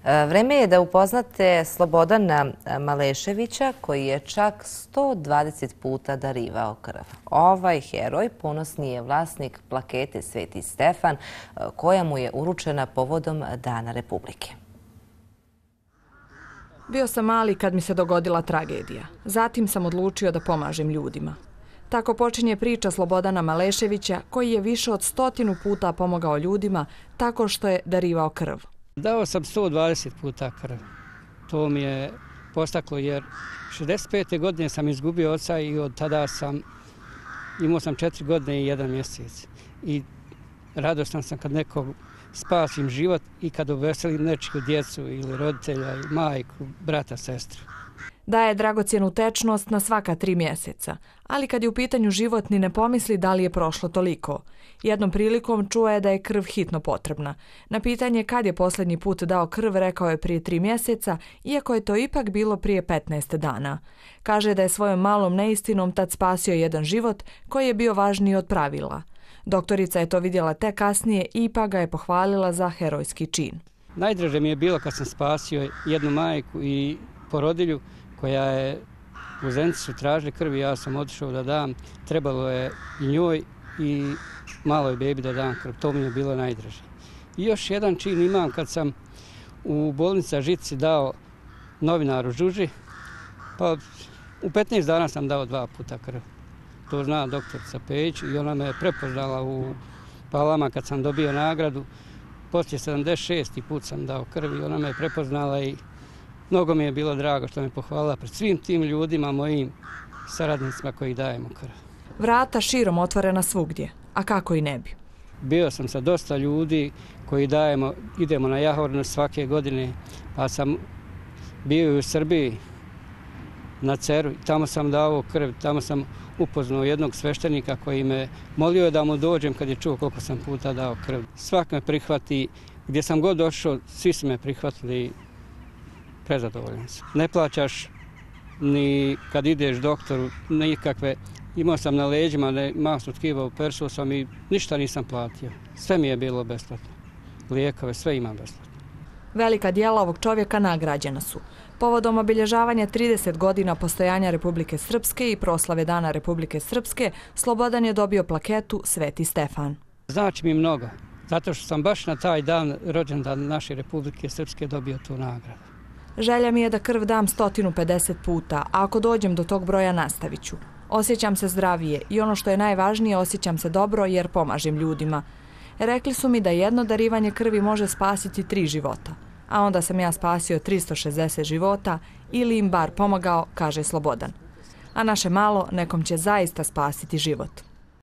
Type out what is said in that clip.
Vreme je da upoznate Slobodana Maleševića, koji je čak 120 puta darivao krv. Ovaj heroj ponosni je vlasnik plakete Sveti Stefan, koja mu je uručena povodom Dana Republike. Bio sam mali kad mi se dogodila tragedija. Zatim sam odlučio da pomažem ljudima. Tako počinje priča Slobodana Maleševića, koji je više od 100 puta pomogao ljudima tako što je darivao krv. Dao sam 120 puta krv. To mi je postaklo jer 65. godine sam izgubio oca i od tada imao sam 4 godine i 1 mjesec. I radostan sam kad nekog spasim život i kad uveselim nečiju djecu ili roditelja, ili majku, brata, sestru. Daje dragocjenu tečnost na svaka 3 mjeseca, ali kad je u pitanju život ni ne pomisli da li je prošlo toliko. Jednom prilikom čuo je da je krv hitno potrebna. Na pitanje kad je posljednji put dao krv rekao je prije 3 mjeseca, iako je to ipak bilo prije 15 dana. Kaže da je svojom malom neistinom tad spasio jedan život koji je bio važniji od pravila. Doktorica je to vidjela tek kasnije i ipak ga je pohvalila za herojski čin. Najdraže mi je bilo kad sam spasio jednu majku i porodilju koja je u Zenici su tražili krvi, ja sam otišao da dam. Trebalo je i njoj i maloj bebi da dam krv. To mi je bilo najdraže. I još jedan čin imam kad sam u bolnici Žici dao novinaru Žuži, pa u 15 dana sam dao 2 puta krv. To zna doktorica Pejić i ona me prepoznala u Palama kad sam dobio nagradu. Poslije 76. put sam dao krv i ona me prepoznala i mnogo mi je bilo drago što me pohvalila pred svim tim ljudima, mojim saradnicima koji dajemo krv. Vrata širom otvorena svugdje, a kako i ne bi. Bio sam sa dosta ljudi koji idemo na Jahornu svake godine, pa sam bio i u Srbiji na Ceru. Tamo sam dao krv, tamo sam upoznao jednog sveštenika koji me molio da mu dođem kad je čuo koliko sam puta dao krv. Svak me prihvati, gdje sam god došao, svi su me prihvatili. Prezadovoljan sam. Ne plaćaš ni kad ideš doktoru, nikakve. Imao sam na leđima masno tkivo, operisao sam i ništa nisam platio. Sve mi je bilo besplatno. Lijekove, sve imam besplatno. Velika djela ovog čovjeka nagrađena su. Povodom obilježavanja 30 godina postojanja Republike Srpske i proslave Dana Republike Srpske, Slobodan je dobio plaketu Sveti Stefan. Znači mi mnogo, zato što sam baš na taj dan, rođendan naše Republike Srpske, dobio tu nagradu. Želja mi je da krv dam 150 puta, a ako dođem do tog broja nastavit ću. Osjećam se zdravije i ono što je najvažnije, osjećam se dobro jer pomažem ljudima. Rekli su mi da jedno darivanje krvi može spasiti 3 života, a onda sam ja spasio 360 života ili im bar pomogao, kaže Slobodan. A naše malo nekom će zaista spasiti život.